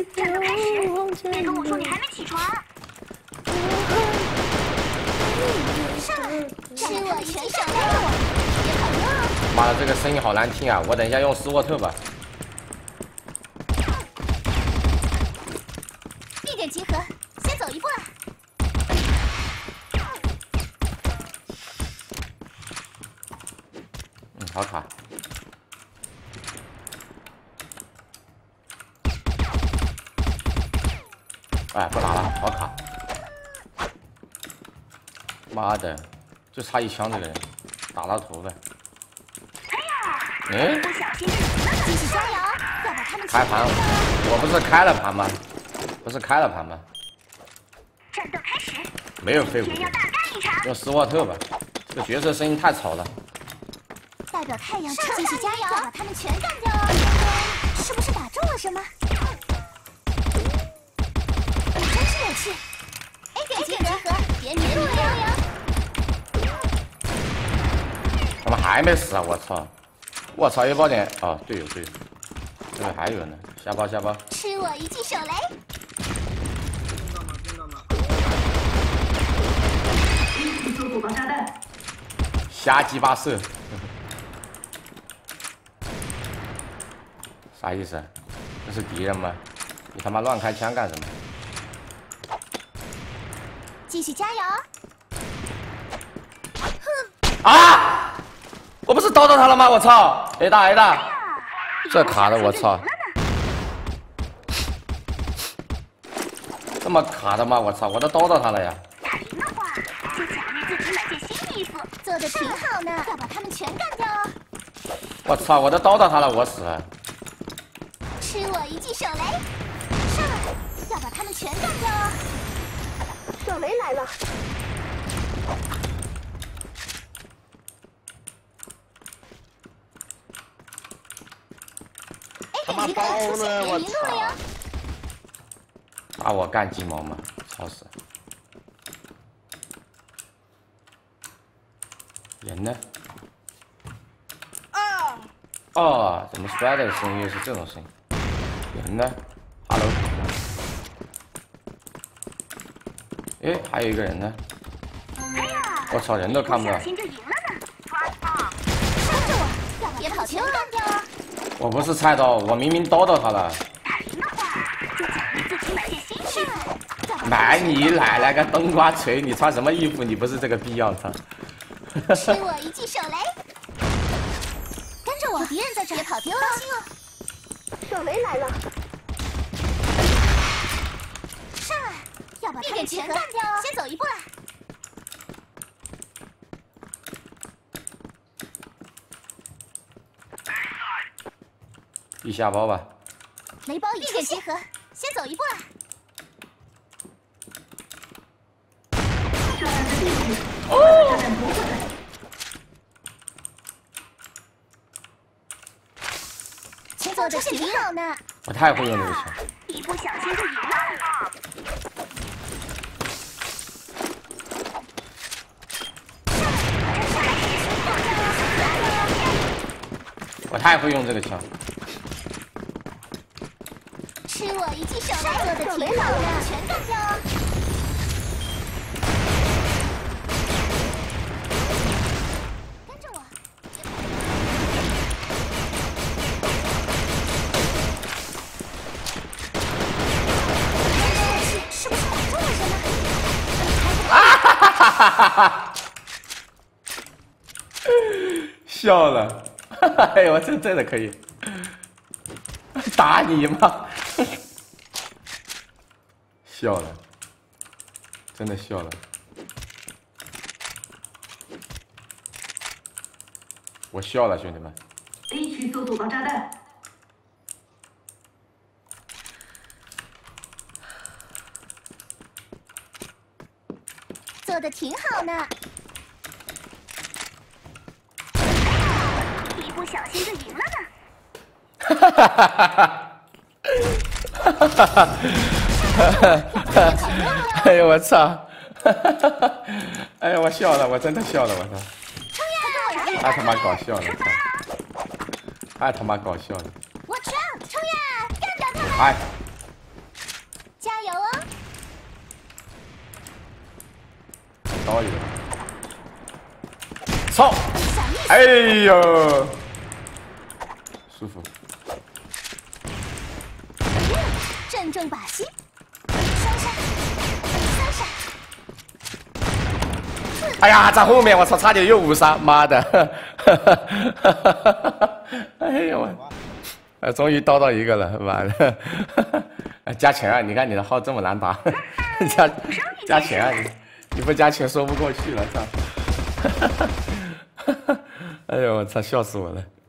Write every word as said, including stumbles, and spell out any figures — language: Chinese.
战斗开始！别跟我说你还没起床。上来，吃我一记上来我，别跑丢了。 妈的，这个声音好难听啊！我等一下用斯沃特吧。 地点集合，先走一步啦。 嗯，好卡。哎，不打了，好卡。妈的，就差一枪这个人，打到头了。哎， 不小心继续加油，要把他们开盘，我不是开了盘吗？不是开了盘吗？ 战斗开始， 没有废物， 要大干一场。 用斯沃特吧，这个角色声音太吵了。 代表太阳继续加油，要把他们全干掉！是不是打中了什么？真是有趣！ A 点集合，别迷路了！ 他们还没死啊！我操！我操！有宝点哦，队友队友，这边还有呢，下包下包。 吃我一记手雷！ 听到吗？听到吗？一起搜索防炸弹。 瞎鸡巴射。啥意思？这是敌人吗？你他妈乱开枪干什么？ 继续加油！ 啊！我不是叨叨他了吗？我操 ！A 大 A 大，这卡的我操！这么卡的吗？我操！我都叨叨他了呀！ 打赢的话，就奖励自己买件新衣服，做的挺好呢，要把他们全干掉哦！ 我操！我都叨叨他了，我死了！ 吃我一记手雷，上来，要把他们全干掉哦！手雷来了， 他妈包了，我操！打我干鸡毛吗？操死！人呢？哦，怎么摔的声音又是这种声音？ 人呢 ？Hello。哎，还有一个人呢。我操，人都看不到。 跟着我，别跑全干掉啊！ 我不是菜刀，我明明叨叨他了。 打赢的话，就奖励自己买件新衣服。 买你奶奶个冬瓜锤！你穿什么衣服？你不是这个必要的。 吃我一记手雷！跟着我，有敌人在这，别跑丢了。当心哦！ 手雷来了，上来，要把他们全干掉哦！先走一步啦。 一下包吧。 雷包已经集合，先走一步啦。 哦！炸弹夺回来。 做的挺好呢， 我太会用这个枪， 一不小心就赢了。 我太会用这个枪。 吃我一记手雷，做的挺好的，全干掉哦。跟着我。 哈哈哈！笑了，哎呦，我真真的可以打你吗？笑了，真的笑了。我笑了，兄弟们。 A 区搜索防炸弹。 做的挺好呢，一不小心就赢了呢。哈哈哈哈哈哈哈哈！哎呦我操！哎呀我笑了，我真的笑了，我操！太他妈搞笑了，操！太他妈搞笑了！ 我去，冲呀，干掉他们！ 哎， 刀一个。操！哎呦，舒服。 正中靶心，双杀，三杀。 哎呀，在后面，我操，差点又五杀，妈的！哎呀我，哎，终于刀到一个了，妈的！哎，加钱啊！你看你的号这么难打，加加钱啊！你你不加钱说不过去了，操！哎呦我操，笑死我了！